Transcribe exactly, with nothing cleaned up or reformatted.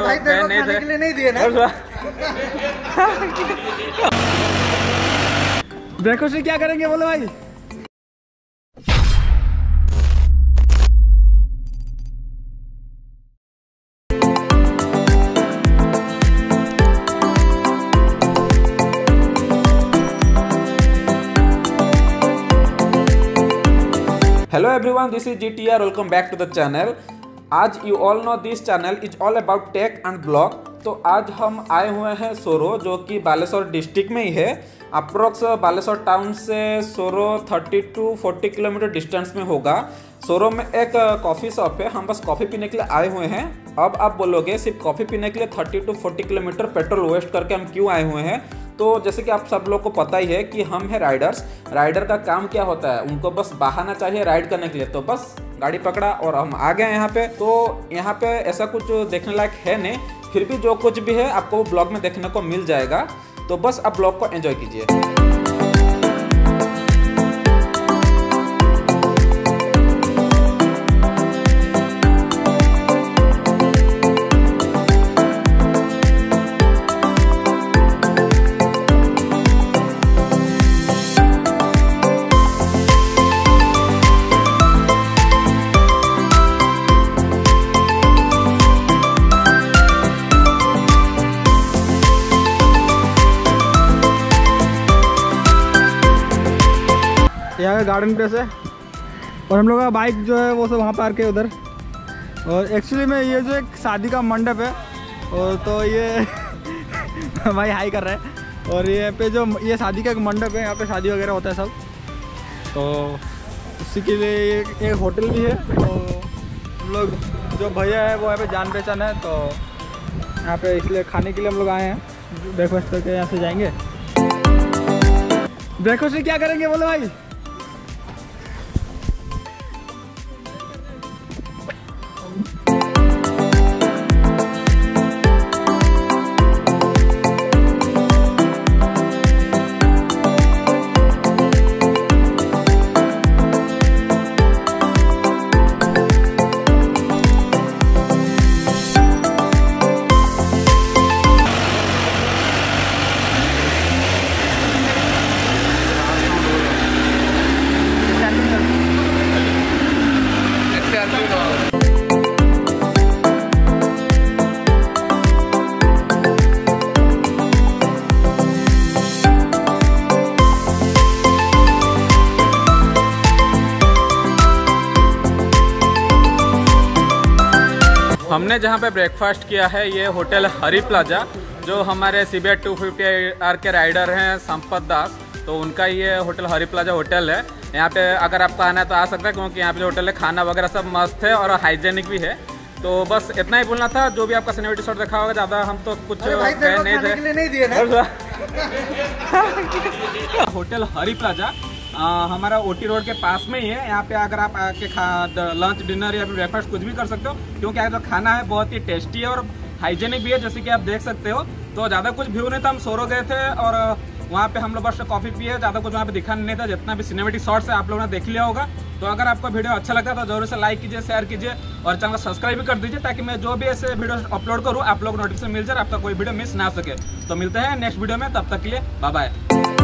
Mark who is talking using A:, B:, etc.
A: भाई
B: गए नहीं थे,
A: के लिए नहीं दिए ना।
B: देखो से क्या करेंगे बोलो भाई।
C: Hello everyone, this is G T R. Welcome back to the channel. आज you all know this channel is all about tech and blog. तो आज हम आए हुए हैं सोरो, जो कि बालेश्वर डिस्ट्रिक्ट में ही है। अप्रोक्स बालेश्वर टाउन से सोरो तीस टू चालीस किलोमीटर डिस्टेंस में होगा। सोरो में एक कॉफ़ी शॉप है, हम बस कॉफ़ी पीने के लिए आए हुए हैं। अब आप बोलोगे सिर्फ कॉफ़ी पीने के लिए तीस टू चालीस किलोमीटर पेट्रोल वेस्ट करके हम क्यों आए हुए हैं। तो जैसे कि आप सब लोग को पता ही है कि हम हैं राइडर्स। राइडर का काम क्या होता है, उनको बस बहाना चाहिए राइड करने के लिए। तो बस गाड़ी पकड़ा और हम आ गए यहाँ पे। तो यहाँ पे ऐसा कुछ देखने लायक है नहीं, फिर भी जो कुछ भी है आपको ब्लॉग में देखने को मिल जाएगा। तो बस आप ब्लॉग को एंजॉय कीजिए।
B: यहाँ का गार्डन प्लेस है और हम लोग का बाइक जो है वो सब वहाँ पार्क है उधर। और एक्चुअली में ये जो एक शादी का मंडप है, और तो ये भाई हाई कर रहा है। और ये पे जो ये शादी का एक मंडप है, यहाँ पे शादी वगैरह होता है सब। तो उसी के लिए एक, एक होटल भी है। तो हम लोग जो भैया है वो यहाँ पे जान पहचान है, तो यहाँ पे इसलिए खाने के लिए हम लोग आए हैं। ब्रेकफास्ट करके यहाँ से जाएंगे। ब्रेकफास्ट क्या करेंगे बोलो भाई।
C: हमने जहाँ पे ब्रेकफास्ट किया है ये होटल हरी प्लाजा, जो हमारे C B two fifty R के राइडर हैं संपत दास, तो उनका ये होटल हरी प्लाजा होटल है। यहाँ पे अगर आपको आना है तो आ सकता है, क्योंकि यहाँ पे जो होटल है खाना वगैरह सब मस्त है और हाइजेनिक भी है। तो बस इतना ही बोलना था। जो भी आपका सिनेमेटिक शॉट देखा होगा, ज़्यादा हम तो कुछ कह नहीं थे।
A: नहीं दिए ना।
C: होटल हरी प्लाजा आ, हमारा ओटी रोड के पास में ही है। यहाँ पे अगर आप आके खा लंच डिनर या फिर ब्रेकफास्ट कुछ भी कर सकते हो, क्योंकि यहाँ जो खाना है बहुत ही टेस्टी है और हाइजेनिक भी है, जैसे कि आप देख सकते हो। तो ज़्यादा कुछ व्यू नहीं था, हम सोरो गए थे और वहाँ पे हम लोग बस कॉफ़ी पिए, ज़्यादा कुछ वहाँ पे दिखा नहीं था। जितना भी सिनेमेटिक शॉट्स है आप लोगों ने देख लिया होगा। तो अगर आपको वीडियो अच्छा लगता है तो जरूर से लाइक कीजिए, शेयर कीजिए और चैनल को सब्सक्राइब भी कर दीजिए, ताकि मैं जो भी ऐसे वीडियो अपलोड करूँ आप लोग नोटिफिकेशन मिल जाए, आपका कोई वीडियो मिस ना सके। तो मिलते हैं नेक्स्ट वीडियो में, तब तक के लिए बाय बाय।